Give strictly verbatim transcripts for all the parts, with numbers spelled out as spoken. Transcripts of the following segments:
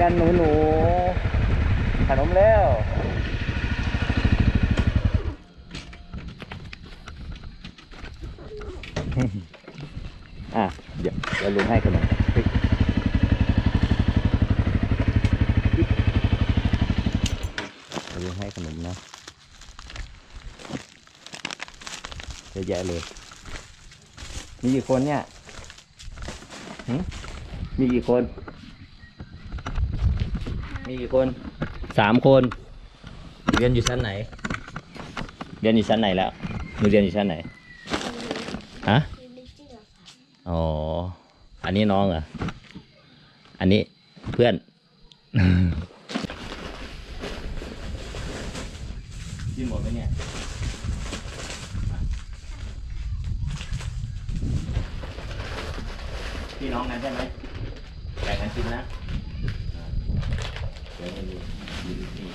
กันหนูหนูขนมแล้วอ่ะเดี๋ยวเดี๋ยวลุงให้ขนมลุงให้ขนมนะเยอะแยะเลยมีกี่คนเนี่ยมีกี่คนมีกี่คนสามคนเรียนอยู่ชั้นไหนเรียนอยู่ชั้นไหนแล้วหนูเรียนอยู่ชั้นไหนฮะอ๋ออันนี้น้องเหรออันนี้เพื่อนกินหมดไหมเนี่ยพี่น้องกันใช่ไหมแบ่งกันกินนะเดี๋ยวมาดูดูนี่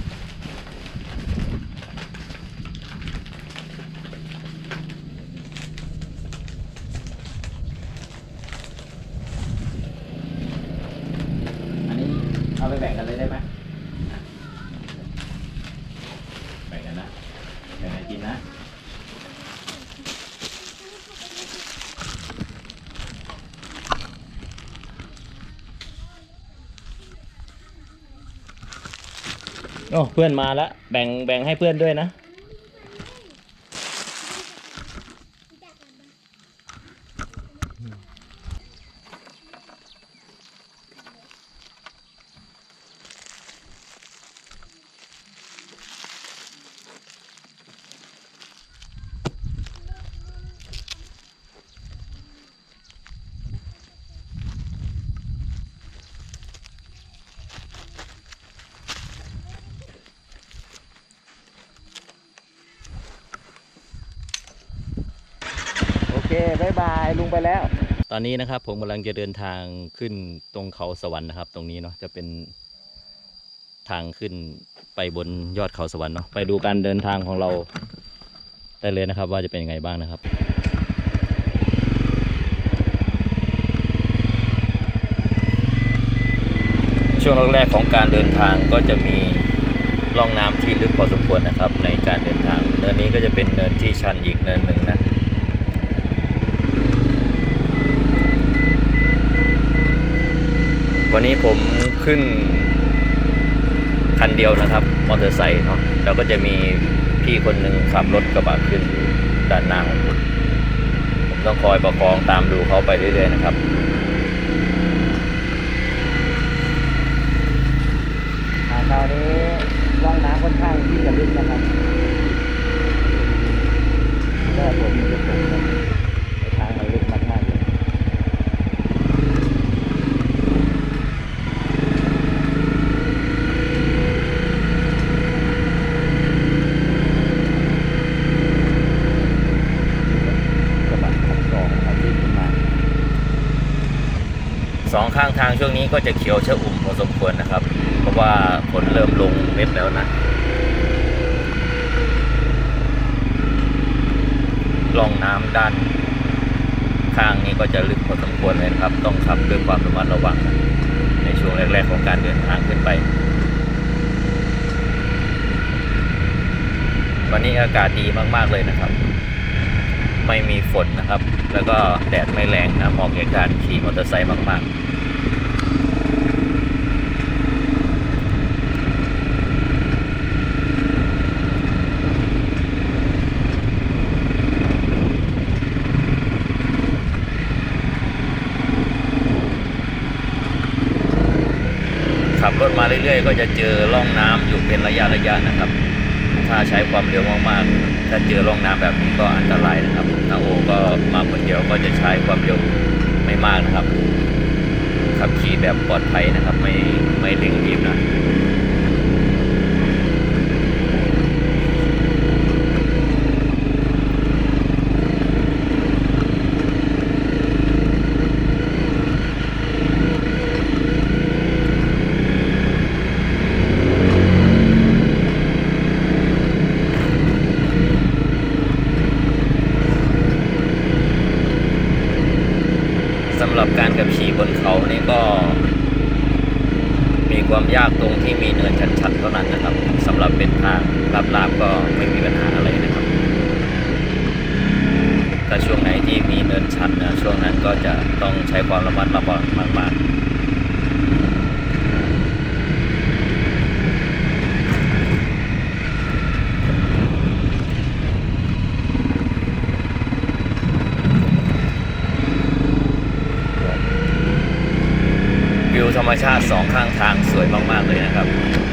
อันนี้เอาไปแบ่งกันเลยได้ไหมแบ่งกันนะแบ่งกันกินนะโอ้เพื่อนมาแล้วแบ่งแบ่งให้เพื่อนด้วยนะโอเคบายบายลุงไปแล้วตอนนี้นะครับผมกำลังจะเดินทางขึ้นตรงเขาสวรรค์นะครับตรงนี้เนาะจะเป็นทางขึ้นไปบนยอดเขาสวรรค์เนาะไปดูการเดินทางของเราได้เลยนะครับว่าจะเป็นยังไงบ้างนะครับช่วงแรกๆของการเดินทางก็จะมีร่องน้ำที่ลึกพอสมควรนะครับในการเดินทางเนินนี้ก็จะเป็นเนินที่ชันอีกเนินหนึ่งนะวันนี้ผมขึ้นคันเดียวนะครับมอเตอร์ไซค์เนาะแล้วก็จะมีพี่คนหนึ่งขับรถกระบะขึ้นอยู่ด้านหน้าของผมผมต้องคอยประคองตามดูเขาไปเรื่อยๆนะครับตอนนี้ร่องน้ำค่อนข้างที่จะลึกนะครับก็ผมจะตกนะทางมันลึกมากๆเลยสองข้างทางช่วงนี้ก็จะเขียวชอุ่มพอสมควรนะครับเพราะว่าฝนเริ่มลงเม็ดแล้วนะร่องน้ำด้านข้างนี้ก็จะลึกพอสมควรเลยครับต้องขับด้วยความระมัดระวังนะในช่วงแรกๆของการเดินทางขึ้นไปวันนี้อากาศดีมากๆเลยนะครับไม่มีฝนนะครับแล้วก็แดดไม่แรงนะเหมาะแก่การขี่มอเตอร์ไซค์มากๆขับรถมาเรื่อยๆก็จะเจอร่องน้ำอยู่เป็นระยะระยะนะครับถ้าใช้ความเร็วมากๆถ้าเจอร่องน้ำแบบนี้ก็อันตรายนะครับนาโอก็มาคนเดียวก็จะใช้ความเร็วไม่มากนะครับขับขี่แบบปลอดภัยนะครับไม่ไม่เร่งรีบนะสำหรับการขับขี่บนเขานี่ก็มีความยากตรงที่มีเนินชันๆเท่านั้นนะครับสำหรับเป็นทางลาบๆก็ไม่มีปัญหาอะไรนะครับถ้าช่วงไหนที่มีเนินชันนะช่วงนั้นก็จะต้องใช้ความระมัดระวังมากๆวิวธรรมชาติสองข้างทางสวยมากๆเลยนะครับ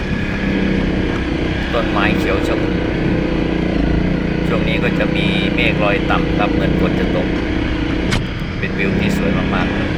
ต้นไม้เขียวชอุ่มช่วงนี้ก็จะมีเมฆลอยต่ำครับเหมือนฝนจะตกเป็นวิวที่สวยมากๆเลย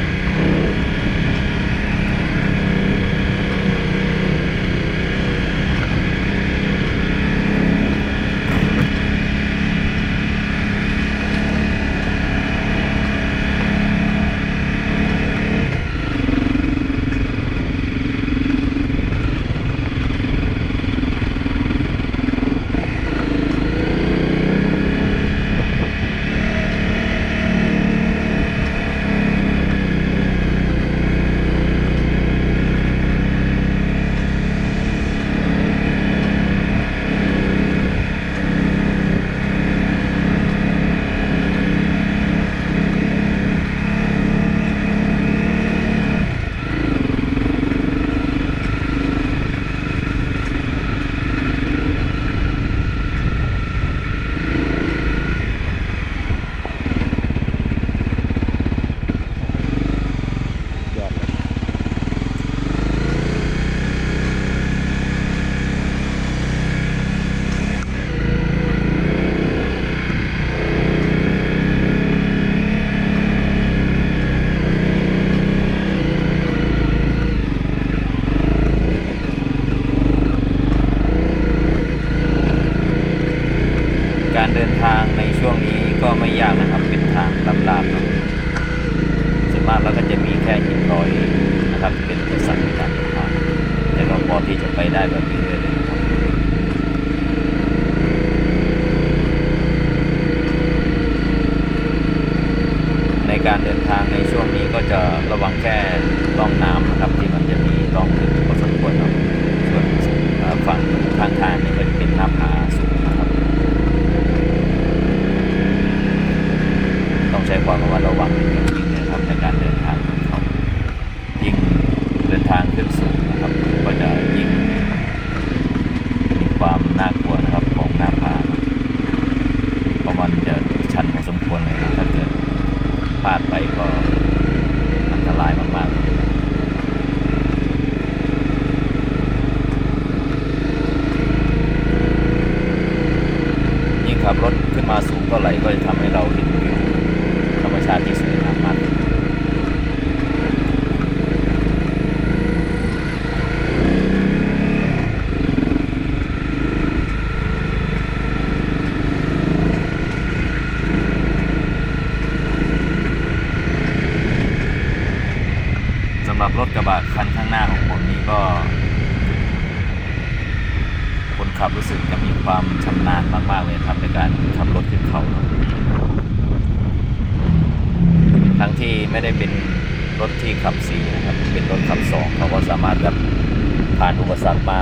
การเดินทางในช่วงนี้ก็ไม่ยากนะครับเป็นทางลาบๆครับส่วนมากแล้วก็จะมีแค่หินลอยนะครับเป็นอุปสรรคในการเดินทางแต่ก็พอที่จะไปได้แบบนี้เลยนะครับในการเดินทางในช่วงนี้ก็จะระวังแค่ร่องน้ำนะครับที่มันจะมีร่องลึกพอสมควรครับส่วนฝั่งทางทางนี่ก็จะเป็นหน้าผาสูงนะครับต้องใช้ความระมัดระวังอย่างยิ่งนะครับในการเดินทางของเขายิ่งเดินทางขึ้นสูงนะครับก็จะยิ่งมีความน่ากลัวนะครับของหน้าผาเพราะมันจะชันพอสมควรเลยนะถ้าเกิดพลาดไปก็อันตรายมากๆยิ่งขับรถขึ้นมาสูงเท่าไหร่ก็จะทำให้เราเห็นวิวธรรมชาติที่สวยงามมากสำหรับรถกระบะคันข้างหน้าของผมนี้ก็คนขับรู้สึกจะมีความชำนาญมากๆเลยครับในการขับรถขึ้นเขาทั้งที่ไม่ได้เป็นรถที่ขับสี่นะครับเป็นรถขับสองเขาก็สามารถแบบผ่านอุปสรรคมา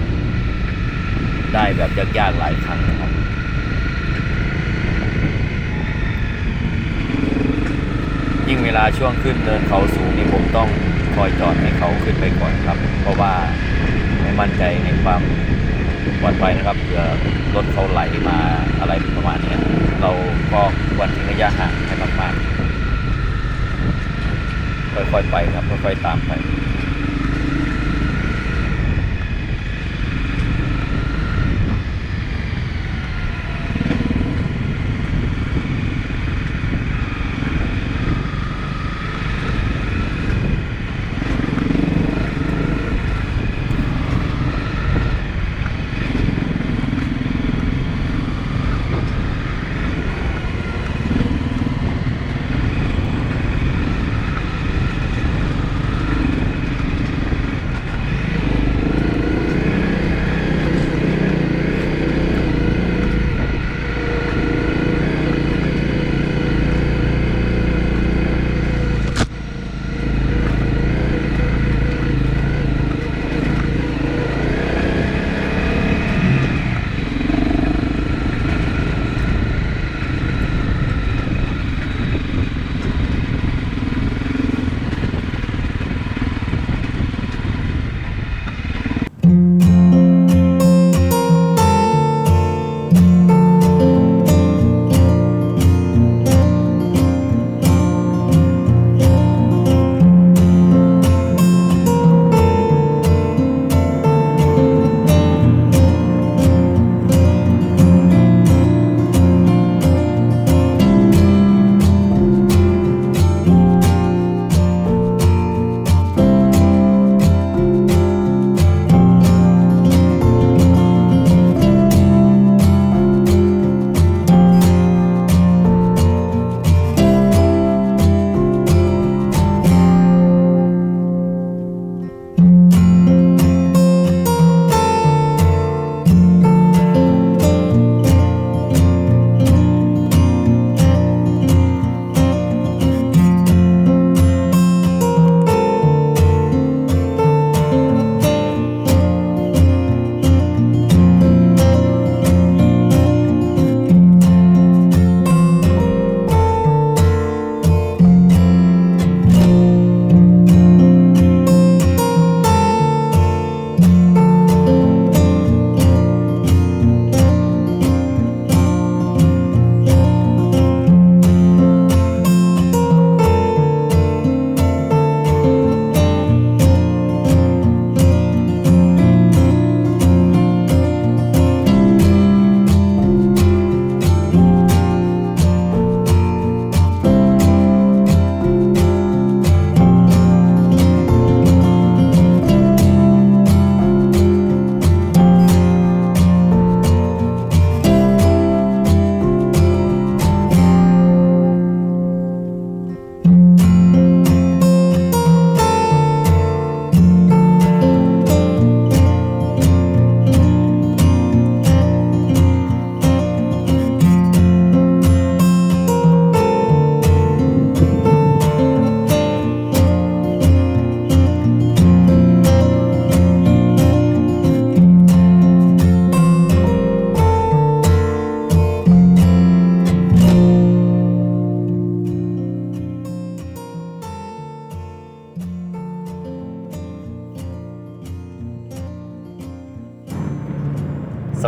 ได้แบบยากๆหลายครั้งนะครับยิ่งเวลาช่วงขึ้นเนินเขาสูงนี่ผมต้องคอยจอดให้เขาขึ้นไปก่อนครับเพราะว่าไม่มั่นใจในความปลอดภัยนะครับเผื่อรถเขาไหลมาอะไรประมาณนี้เราก็ควรทิ้งระยะห่างให้มากๆค่อยๆไปครับค่อยๆตามไป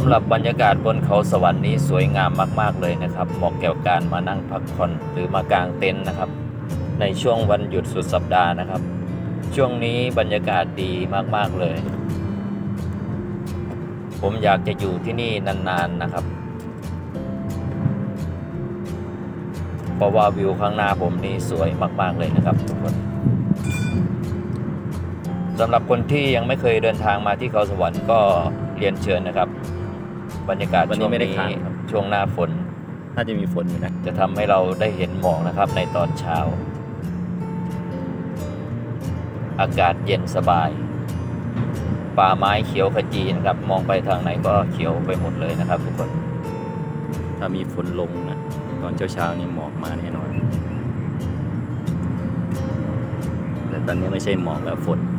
หรับบรรยากาศบนเขาสวรรค์นี้สวยงามมากๆเลยนะครับเหมาะแก่การมานั่งพักผ่อนหรือมากางเต็นท์นะครับในช่วงวันหยุดสุดสัปดาห์นะครับช่วงนี้บรรยากาศดีมากๆเลยผมอยากจะอยู่ที่นี่นานๆนะครับเพราะว่าวิวข้างหน้าผมนี่สวยมากๆเลยนะครับทุกคนสำหรับคนที่ยังไม่เคยเดินทางมาที่เขาสวรรค์ก็เรียนเชิญนะครับบรรยากาศช่วงนี้ช่วงหน้าฝนน่าจะมีฝนอยู่นะจะทำให้เราได้เห็นหมอกนะครับในตอนเช้าอากาศเย็นสบายป่าไม้เขียวขจีนะครับมองไปทางไหนก็เขียวไปหมดเลยนะครับทุกคนถ้ามีฝนลงนะตอนเช้าๆนี่หมอกมาแน่นอนแต่ตอนนี้ไม่ใช่หมอกแบบฝน